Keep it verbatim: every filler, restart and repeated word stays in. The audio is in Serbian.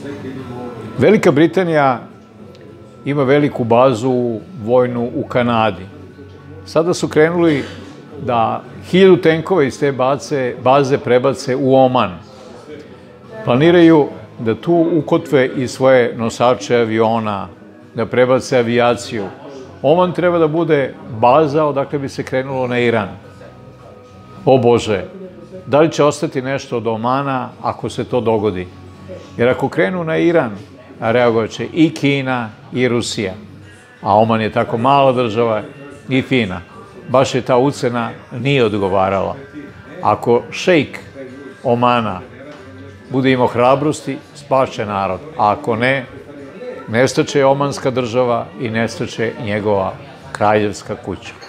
Velika Britanija ima veliku bazu vojnu u Kanadi. Sada su krenuli da hiljadu tenkova iz te baze prebace u Oman. Planiraju da tu ukotve i svoje nosače aviona, da prebace avijaciju. Oman treba da bude baza odakle bi se krenulo na Iran. O Bože, da li će ostati nešto od Omana ako se to dogodi? Jer ako krenu na Iran, reagovat će i Kina i Rusija. A Oman je tako mala država i fina. Baš je ta ucena nije odgovarala. Ako šejk Omana bude imao hrabrosti, spašće narod. A ako ne, nestaće omanska država i nestaće njegova kraljevska kuća.